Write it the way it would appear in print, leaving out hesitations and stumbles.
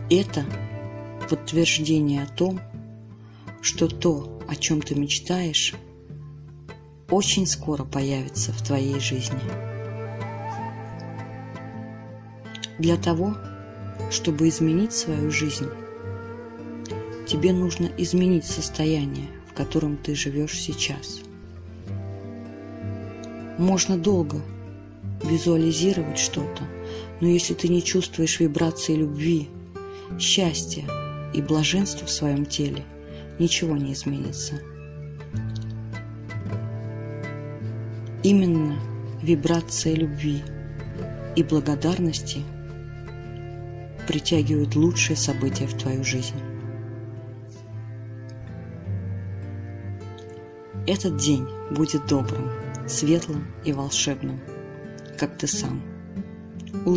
Это подтверждение о том, что то, о чем ты мечтаешь, очень скоро появится в твоей жизни. Для того, чтобы изменить свою жизнь, тебе нужно изменить состояние, в котором ты живешь сейчас. Можно долго визуализировать что-то, но если ты не чувствуешь вибрации любви, счастья и блаженства в своем теле, ничего не изменится. Именно вибрация любви и благодарности притягивают лучшие события в твою жизнь. Этот день будет добрым, светлым и волшебным, как ты сам.